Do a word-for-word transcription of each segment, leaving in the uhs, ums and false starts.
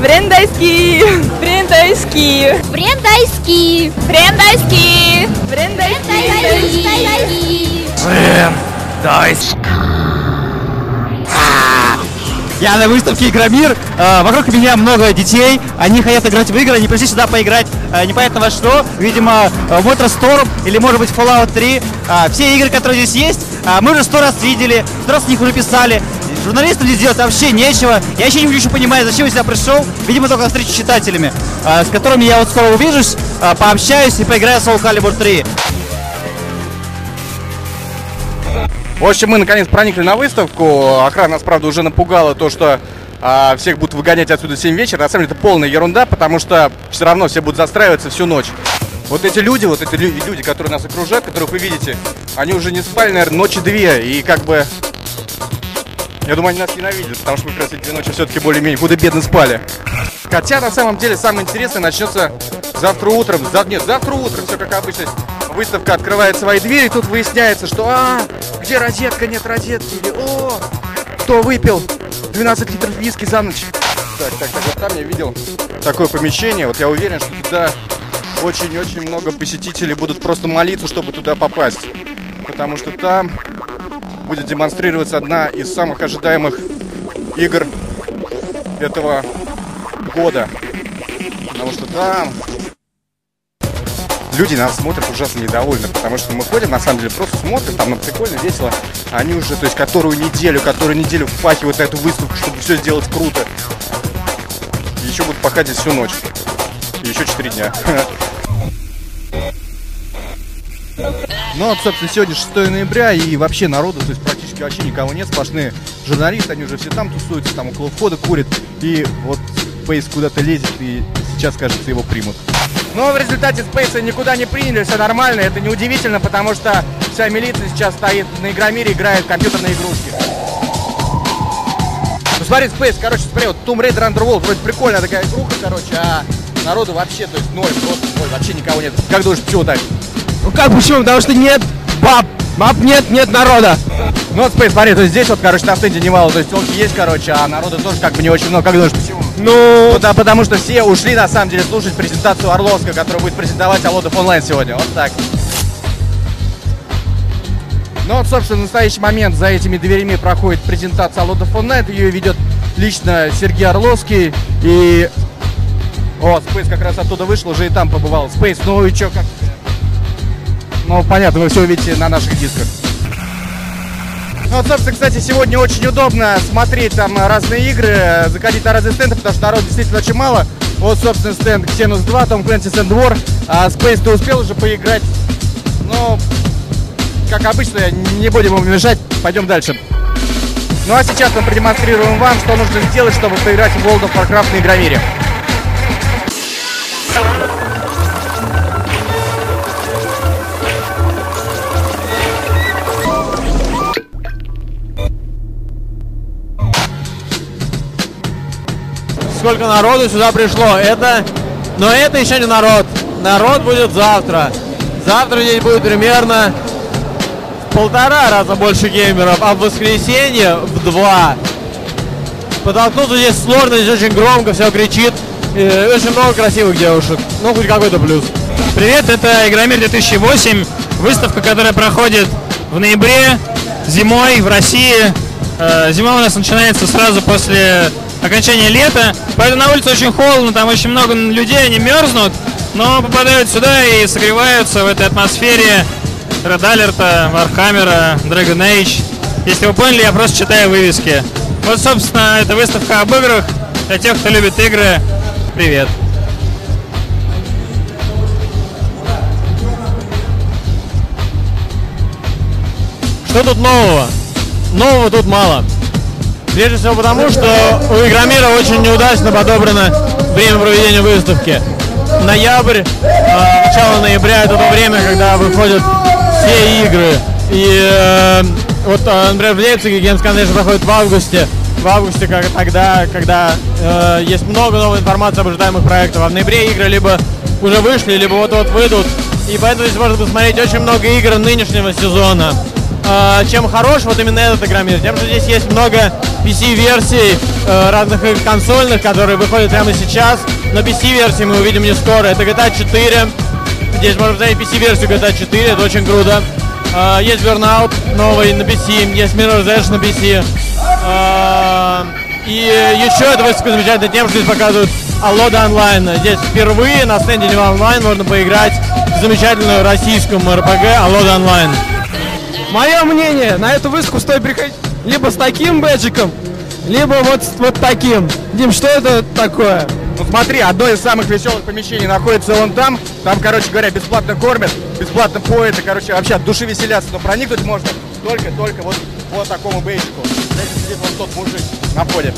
Брендайский. Брендайский. Брендайский. Брендайский. Брендайский. Брендайский. Я на выставке Игромир, э, вокруг меня много детей, они хотят играть в игры, они пришли сюда поиграть э, непонятно во что, видимо, э, MotorStorm или может быть Fallout три, э, все игры, которые здесь есть, э, мы уже сто раз видели, сто раз о них уже писали, журналистам здесь делать вообще нечего, я еще не очень понимаю, зачем я сюда пришел, видимо, только на встречу с читателями, э, с которыми я вот скоро увижусь, э, пообщаюсь и поиграю в Soul Calibur три. В общем, мы наконец проникли на выставку. Охрана нас, правда, уже напугала то, что а, всех будут выгонять отсюда в семь вечера. На самом деле это полная ерунда, потому что все равно все будут застраиваться всю ночь. Вот эти люди, вот эти люди, которые нас окружают, которых вы видите, они уже не спали, наверное, ночи две. И как бы, я думаю, они нас ненавидят, потому что мы как раз эти две ночи все-таки более-менее худо-бедно спали. Хотя, на самом деле, самое интересное начнется завтра утром. За... Нет, завтра утром, все как обычно. Выставка открывает свои двери, и тут выясняется, что а, где розетка, нет розетки, или о, кто выпил двенадцать литров виски за ночь. Так, так, так, вот там я видел такое помещение, вот я уверен, что туда очень-очень много посетителей будут просто молиться, чтобы туда попасть. Потому что там будет демонстрироваться одна из самых ожидаемых игр этого года. Потому что там люди нас смотрят ужасно недовольны, потому что мы ходим, на самом деле, просто смотрим, там, ну, прикольно, весело. А они уже, то есть, которую неделю, которую неделю впахивают на эту выставку, чтобы все сделать круто. И еще будут пахать здесь всю ночь. И еще четыре дня. Ну, вот, собственно, сегодня шестое ноября, и вообще народу, то есть, практически вообще никого нет, сплошные журналисты, они уже все там тусуются, там около входа курят, и вот Space куда-то лезет, и сейчас, кажется, его примут. Но в результате Space никуда не приняли, все нормально, это неудивительно, потому что вся милиция сейчас стоит на Игромире, играет в компьютерные игрушки. Ну смотри, Space, короче, смотри, вот Tomb Raider Underworld, вроде прикольная такая игруха, короче, а народу вообще, то есть ноль, просто ноль, вообще никого нет. Как думаешь, почему так? Ну как почему? Потому что нет баб, баб нет, нет народа. Ну вот Space, смотри, то есть здесь вот, короче, на стенде немало, то есть телки есть, короче, а народу тоже как бы не очень много. Как думаешь, почему? Ну, ну да, потому что все ушли, на самом деле, слушать презентацию Орловска, которая будет презентовать Алодов онлайн сегодня. Вот так. Ну вот, собственно, в настоящий момент за этими дверями проходит презентация Алодов онлайн. Ее ведет лично Сергей Орловский. И... О, Space как раз оттуда вышел, уже и там побывал. Space, ну и чё, как... Ну, понятно, вы все увидите на наших дисках. Ну вот, собственно, кстати, сегодня очень удобно смотреть там разные игры, заходить на разные стенды, потому что народу действительно очень мало. Вот, собственно, стенд Xenos два, Tom Clancy's End War. А Space, ты успел уже поиграть? Ну, как обычно, не будем ему мешать, пойдем дальше. Ну а сейчас мы продемонстрируем вам, что нужно сделать, чтобы поиграть в World of Warcraft на Игромире. сколько народу сюда пришло. Это, но это еще не народ. Народ будет завтра. Завтра здесь будет примерно в полтора раза больше геймеров, а в воскресенье в два. Подтолкнуться здесь сложно, здесь очень громко, все кричит. И очень много красивых девушек. Ну, хоть какой-то плюс. Привет, это Игромир две тысячи восемь. Выставка, которая проходит в ноябре, зимой в России. Зима у нас начинается сразу после окончания лета. Поэтому на улице очень холодно, там очень много людей, они мерзнут. Но попадают сюда и согреваются в этой атмосфере Red Alert, Warhammer, Dragon Age. Если вы поняли, я просто читаю вывески. Вот, собственно, это выставка об играх. Для тех, кто любит игры, привет. Что тут нового? Нового тут мало. Прежде всего потому, что у Игромира очень неудачно подобрано время проведения выставки. Ноябрь, э, начало ноября — это то время, когда выходят все игры. И э, вот, например, в Лейпциге Games Convention проходит в августе. В августе, как тогда, когда э, есть много новой информации об ожидаемых проектах. А в ноябре игры либо уже вышли, либо вот-вот выйдут. И поэтому здесь можно посмотреть очень много игр нынешнего сезона. э, чем хорош вот именно этот игромир? Тем, что здесь есть много пи си-версий э, разных консольных, которые выходят прямо сейчас. Но пи си-версии мы увидим не скоро. Это джи ти эй четыре. Здесь можно посмотреть пи си-версию джи ти эй четыре, это очень круто. Э, есть Burnout новый на пи си, есть Mirror's Edge на пи си. Э, и еще эта выставка замечательна тем, что здесь показывают Алода онлайн. Здесь впервые на стенде Нева онлайн можно поиграть в замечательную российскую эр пи джи Алода онлайн. Мое мнение, на эту выставку стоит приходить либо с таким бэджиком, либо вот, вот таким. Дим, что это такое? Ну смотри, одно из самых веселых помещений находится вон там. Там, короче говоря, бесплатно кормят, бесплатно поют, и, короче, вообще от души веселятся. Но проникнуть можно только-только вот по такому бейджику. Здесь сидит вон тот мужик на входе.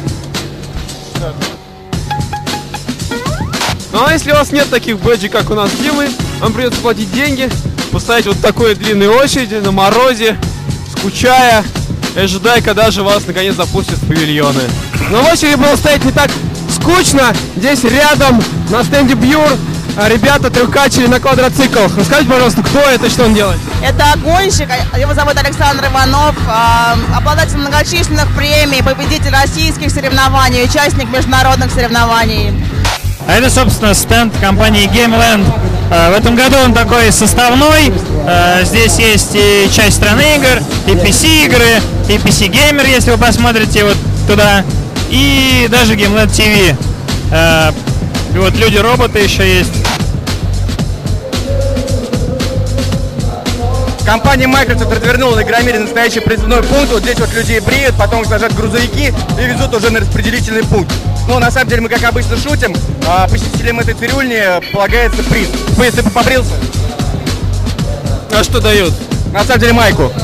Ну а если у вас нет таких бэджей, как у нас с Димой, вам придется платить деньги, поставить вот такой длинной очереди на морозе, скучая, и ожидая, когда же вас наконец запустят в павильоны. Но в очереди было стоять не так скучно. Здесь рядом на стенде Бьюр ребята трюкачили на квадроциклах. Расскажите, пожалуйста, кто это и что он делает? Это гонщик, его зовут Александр Иванов, обладатель многочисленных премий, победитель российских соревнований, участник международных соревнований. А это, собственно, стенд компании Gameland. В этом году он такой составной. Здесь есть и часть страны игр, и пи си-игры, и пи си-геймер, если вы посмотрите вот туда, и даже Gameland ти ви. И вот люди-роботы еще есть. Компания Microsoft развернула на Игромире настоящий призывной пункт. Вот здесь вот людей бреют, потом их сажают грузовики и везут уже на распределительный пункт. Но на самом деле мы, как обычно, шутим. А посетителям этой цирюльни полагается приз. Вы, если бы побрился? А что дают? На самом деле майку.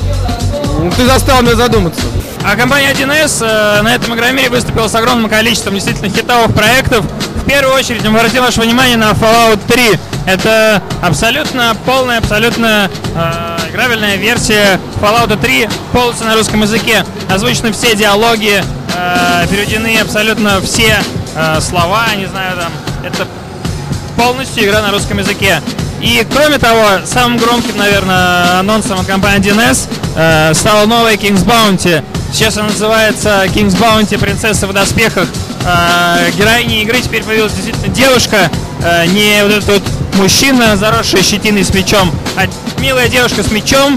Ты заставил меня задуматься. А компания один эс э, на этом Игромире выступила с огромным количеством действительно хитовых проектов. В первую очередь мы обратим ваше внимание на Fallout три. Это абсолютно полная, абсолютно э, играбельная версия Fallout три, полностью на русском языке. Озвучены все диалоги, э, переведены абсолютно все э, слова, не знаю, там, это полностью игра на русском языке. И кроме того, самым громким, наверное, анонсом от компании один эс э, стала новая King's Bounty. Сейчас она называется King's Bounty «Принцесса в доспехах». Э, героиней игры теперь появилась действительно девушка, э, не вот этот вот мужчина, заросший щетиной с мечом, а милая девушка с мечом,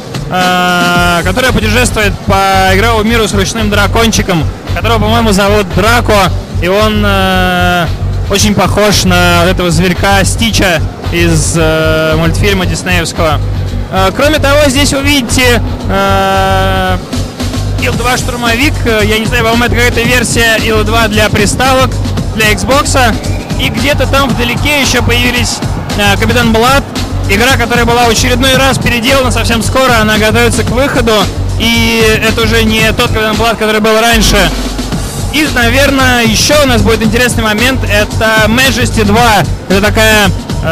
э, которая путешествует по игровому миру с ручным дракончиком, которого, по-моему, зовут Драко, и он э, очень похож на вот этого зверька Стича из э, мультфильма диснеевского. Э, кроме того, здесь увидите э, ил два штурмовик. Я не знаю, по-моему, это какая-то версия ил два для приставок, для Xbox. И где-то там вдалеке еще появились э, Капитан Блад. Игра, которая была в очередной раз переделана совсем скоро. Она готовится к выходу. И это уже не тот Капитан Блад, который был раньше. И, наверное, еще у нас будет интересный момент. Это Majesty два. Это такая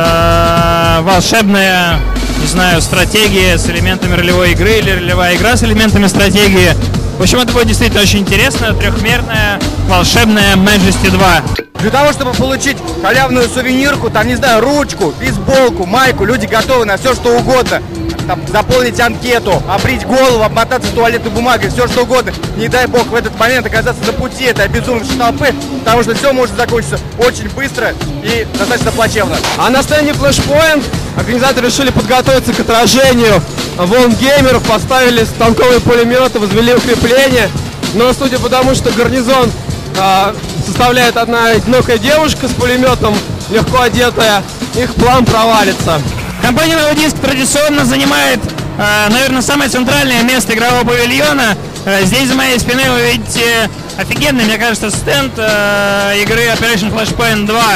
э, волшебная, не знаю, стратегия с элементами ролевой игры или ролевая игра с элементами стратегии. В общем, это будет действительно очень интересно. Трехмерная волшебная Majesty два. Для того, чтобы получить халявную сувенирку, там, не знаю, ручку, бейсболку, майку, люди готовы на все, что угодно. Там, заполнить анкету, обрить голову, обмотаться туалетной бумагой, все что угодно. Не дай бог в этот момент оказаться на пути этой обезумевшей толпы, потому что все может закончиться очень быстро и достаточно плачевно. А на стенде Flashpoint организаторы решили подготовиться к отражению волн геймеров, поставили станковые пулеметы, возвели укрепления. Но судя по тому, что гарнизон а, составляет одна одинокая девушка с пулеметом, легко одетая, их план провалится. Компания Новодиск традиционно занимает, э, наверное, самое центральное место игрового павильона. Э, здесь за моей спиной вы видите офигенный, мне кажется, стенд э, игры Operation Flashpoint два.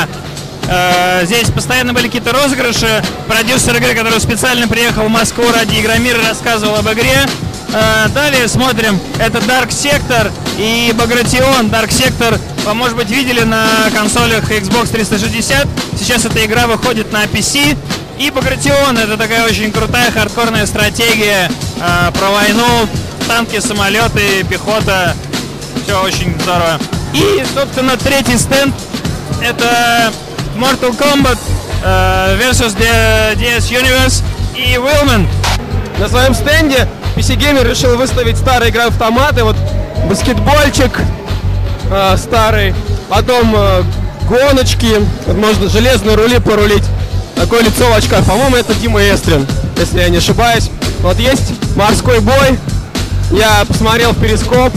Э, здесь постоянно были какие-то розыгрыши. Продюсер игры, который специально приехал в Москву ради Игромира, рассказывал об игре. Э, далее смотрим, это Dark Sector и Bagration. Dark Sector вы, может быть, видели на консолях Xbox триста шестьдесят. Сейчас эта игра выходит на пи си. И Bagration — это такая очень крутая хардкорная стратегия э, про войну, танки, самолеты, пехота. Все очень здорово. И, собственно, третий стенд — это Mortal Kombat э, versus ди эс Universe и Willman. на своем стенде пи си Gamer решил выставить старые игры автоматы, вот баскетбольчик э, старый, потом э, гоночки, вот можно железные рули порулить, такое лицо в очках, по-моему, это Дима Эстрин, если я не ошибаюсь. Вот есть морской бой, я посмотрел в перископ,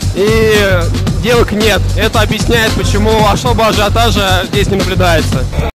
и девок нет. Это объясняет, почему особого ажиотажа здесь не наблюдается.